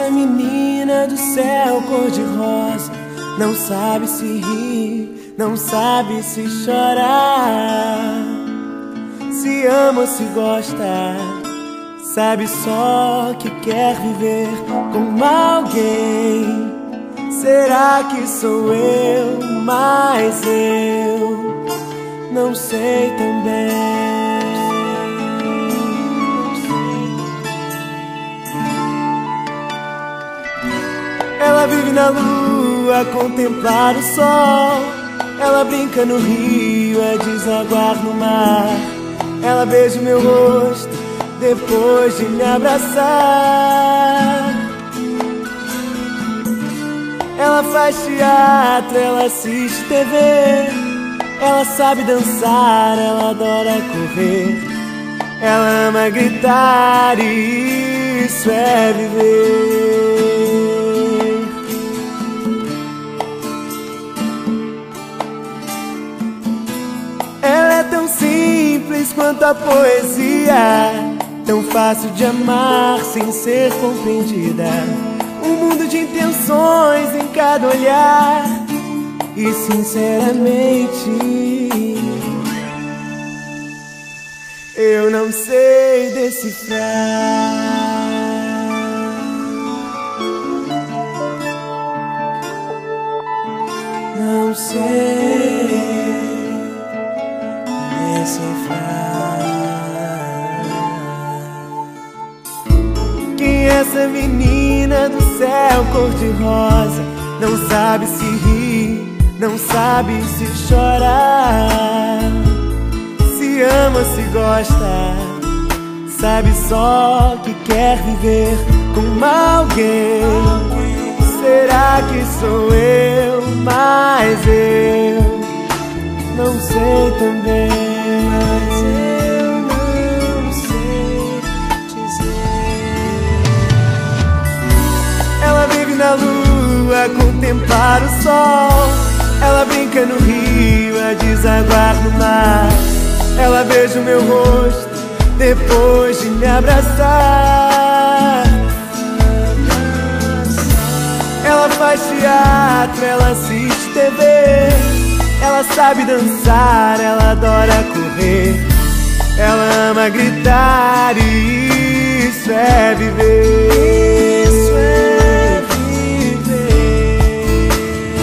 essa menina do céu cor-de-rosa não sabe se rir, não sabe se chorar, se ama ou se gosta, sabe só que quer viver com alguém. Será que sou eu, mas eu não sei também. Ela vive na lua a contemplar o sol, ela brinca no rio a desaguar no mar. Ela beija o meu rosto depois de me abraçar. Ela faz teatro, ela assiste TV, ela sabe dançar, ela adora correr, ela ama gritar e isso é viver. Ela é tão simples quanto a poesia, tão fácil de amar sem ser compreendida. Um mundo de intenções em cada olhar, e sinceramente eu não sei decifrar. Não sei decifrar. Quem é essa menina do céu cor-de-rosa? Não sabe se rir, não sabe se chorar, se ama ou se gosta, sabe só que quer viver com alguém. Será que sou eu, mas eu não sei também. Mas eu não sei dizer. Ela vive na lua a contemplar o sol, ela brinca no rio a desaguar no mar. Ela beija o meu rosto depois de me abraçar. Ela faz teatro, ela assiste TV, ela sabe dançar, ela adora correr, ela ama gritar e isso é viver. Isso é viver.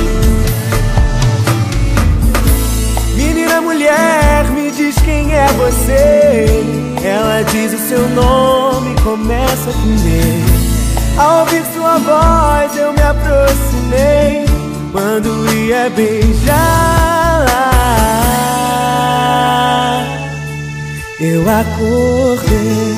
Menina, mulher, me diz quem é você. Ela diz o seu nome e começa a tremer. Ao ouvir sua voz eu me aproximei, quando ia beijá-la eu acordei.